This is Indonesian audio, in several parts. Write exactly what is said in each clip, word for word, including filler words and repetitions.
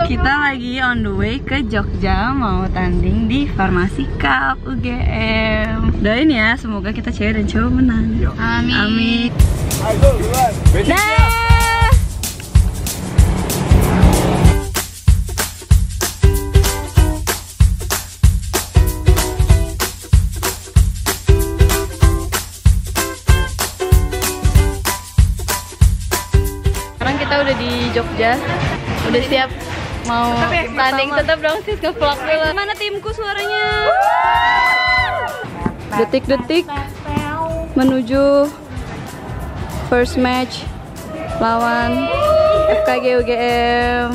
Kita lagi on the way ke Jogja, mau tanding di Farmasi Cup U G M. Doain ya, semoga kita cewek dan cowok menang. Amin. Amin. Dah. Sekarang kita udah di Jogja, udah siap mau tanding. Tetap dong sis, nge-vlog dulu. Mana timku suaranya? Detik-detik menuju first match lawan F K G U G M.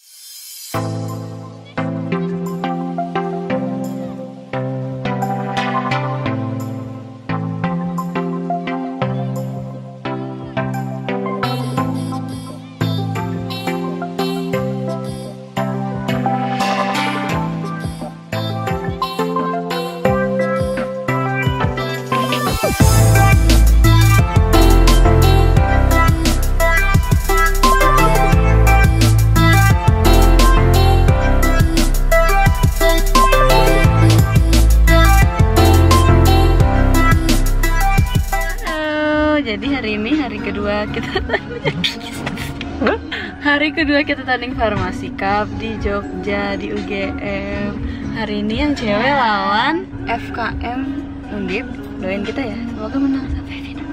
Jadi hari ini hari kedua kita tanding. Hari kedua kita tanding Farmasi Cup di Jogja di U G M. Hari ini yang cewek lawan F K M Undip. Doain kita ya, semoga menang sampai final.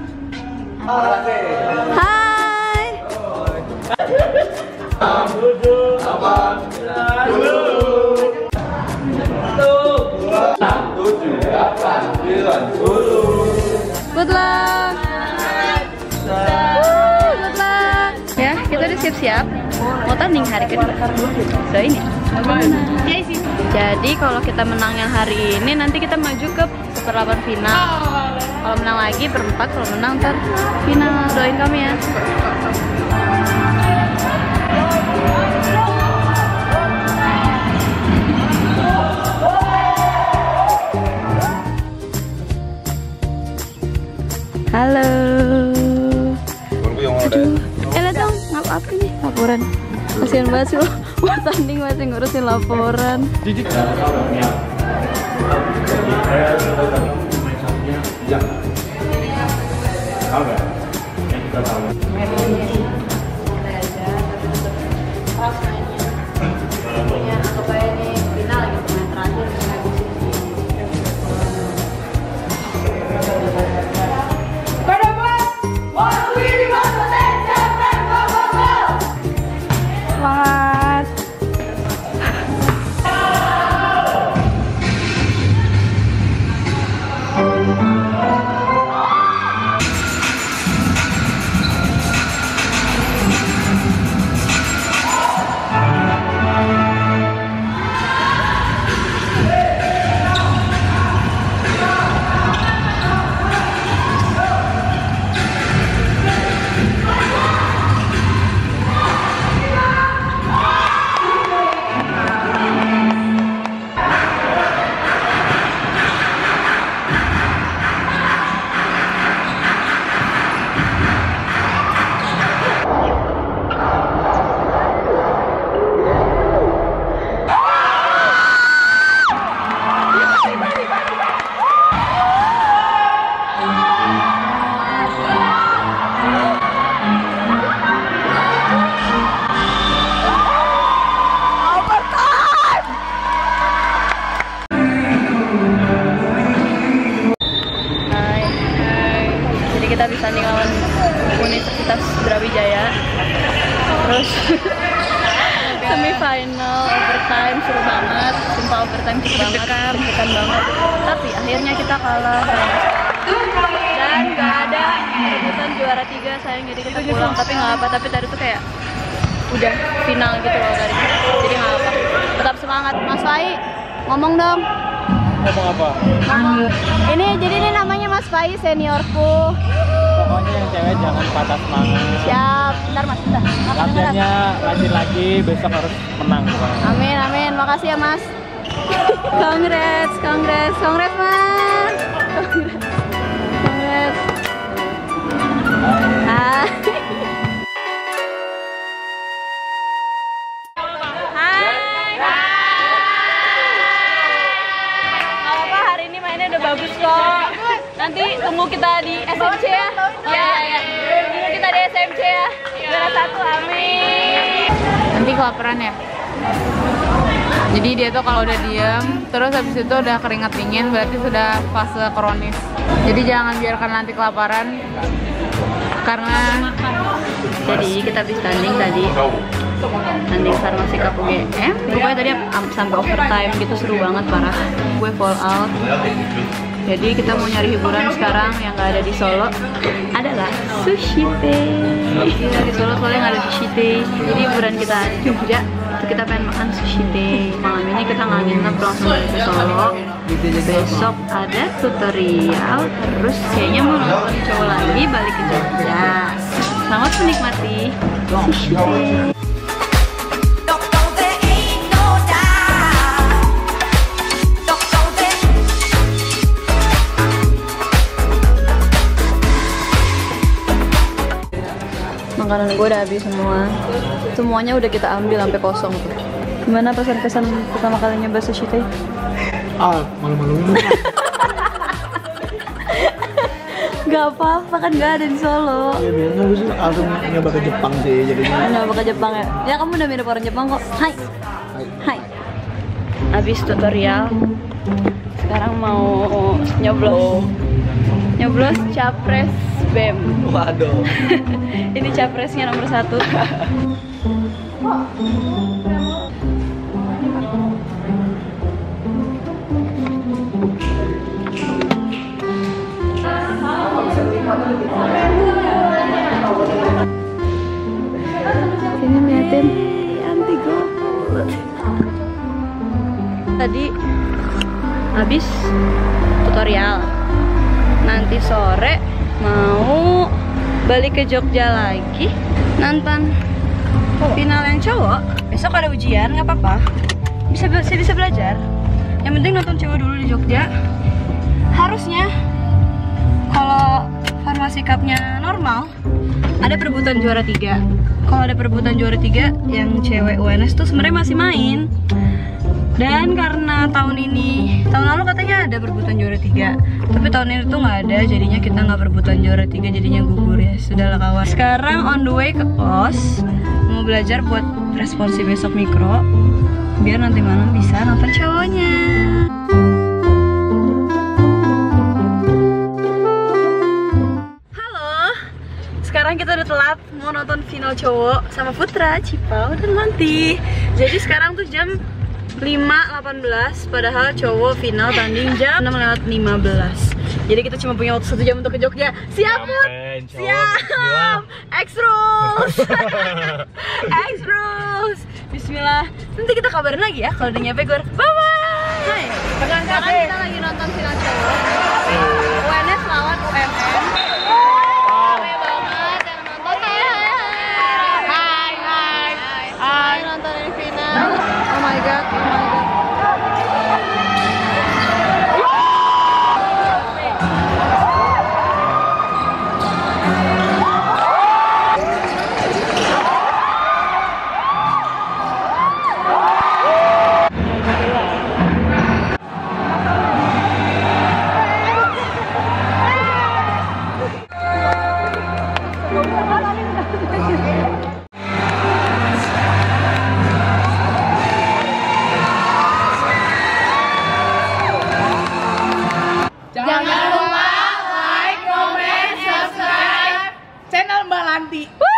Hai. Good luck. Good luck. Ya, kita udah siap-siap mau tanding hari kedua. Doain ya. Jadi kalau kita menang yang hari ini, nanti kita maju ke seperempat final. Kalau menang lagi perempat, kalau menang ntar final. Doain kami ya. Halo. Aduh, eh lihat dong, ngap-ngap ini laporan. Kasian banget sih lo, mau tanding masih ngurusin laporan. Kita bisa tanding lawan Universitas Brawijaya, terus semifinal overtime seru banget, sumpah overtime seru banget, deg-degan banget. Tapi akhirnya kita kalah dan nggak ada rebutan juara tiga, sayang, jadi kita pulang. Tapi nggak apa, tapi tadi tuh kayak udah final gitu loh tadi, jadi nggak apa. Tetap semangat, Mas Fai, ngomong dong. Ngomong apa? Ngomong. Ini jadi ini namanya Mas Fai, seniorku. Pokoknya yang cewek jangan patah semangat. Siap, bentar Mas, bentar. Latihannya lanjut lagi, besok harus menang. Amin, amin. Makasih ya Mas. Congrats, congrats, congrats Mas. Congrats. Hai. Hai. satu, amin. Nanti kelaparan ya. Jadi dia tuh kalau udah diem, terus habis itu udah keringat dingin, berarti sudah fase kronis. Jadi jangan biarkan nanti kelaparan, karena jadi kita habis tanding tadi, tanding Farmasi Cup U G M. Pokoknya tadi sampai overtime gitu, seru banget parah. Gue fall out. Jadi kita mau nyari hiburan sekarang yang nggak ada di Solo adalah Sushi Tei. Di Solo soalnya nggak ada Sushi Tei. Jadi hiburan kita di Jogja, kita pengen makan Sushi Tei. Malam ini kita nggak nginep, langsung balik ke Solo. Besok ada tutorial, terus kayaknya mau nonton cowok lagi balik ke Jogja. Selamat menikmati Sushi Tei. Makanan gue udah habis semua. Semuanya udah kita ambil sampai kosong tuh. Gimana pesan-pesan pertama kali nyoba Sushi Tei? Ah, malu-malu. Gak apa-apa kan, gak ada di Solo. Ya biasanya gue sih langsung nyoba ke Jepang sih jadinya. Nyoba ke Jepang ya? Ya kamu udah mirip orang Jepang kok. Hai. Hai. Habis tutorial, sekarang mau nyoblos. Nyoblos capres B E M. Waduh. Ini capresnya nomor satu. Sini liatin anti GoFood. Tadi habis tutorial. Nanti sore mau balik ke Jogja lagi nonton final yang cowok. Besok ada ujian, nggak apa-apa. Bisa saya bisa belajar. Yang penting nonton cowok dulu di Jogja. Harusnya kalau Farmasi Cup-nya normal, ada perebutan juara tiga. Kalau ada perebutan juara tiga, yang cewek U N S tuh sebenarnya masih main. Dan karena tahun ini, tahun lalu katanya ada perebutan juara tiga, tapi tahun ini tuh nggak ada, jadinya kita nggak perebutan juara tiga, jadinya gugur ya. Sudahlah kawan. Sekarang on the way ke kos, mau belajar buat responsi besok mikro, biar nanti malam bisa nonton cowoknya. Halo, sekarang kita udah telat mau nonton final cowok sama Putra, Cipau, dan Lanti. Jadi sekarang tuh jam lima delapan belas, padahal cowok final tanding jam enam lewat lima belas. Jadi kita cuma punya waktu satu jam untuk ke Jogja. Siap, Put? Siap! X-Rules! X-Rules! Bismillah. Nanti kita kabarin lagi ya kalau udah nyampe gue. Bye-bye! Hai, sekarang kita lagi nonton final cowok U N S lawan U M N. Rame banget yang nonton. Hai, hai, hai! Hai, hai! Hai, nontonin final. Oh my god, oh my god. jangan lupa like, comment, subscribe channel Mbak Lanti.